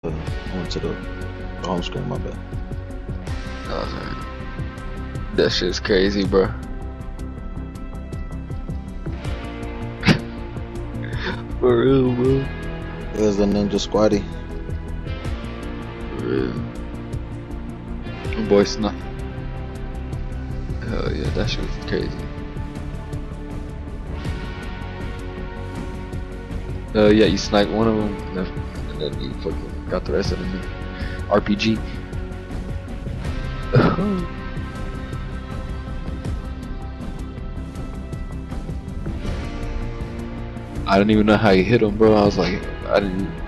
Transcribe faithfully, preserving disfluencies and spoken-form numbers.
Uh, I went to the home screen, my bad. Oh, man. That shit's crazy, bro. For real, bro. There's the Ninja Squatty. For real. Boy Snuff. Hell yeah, that shit was crazy. Uh, yeah, you sniped one of them, and then, and then you fucking got the rest of them. R P G. I didn't even know how you hit him, bro. I was like, I didn't.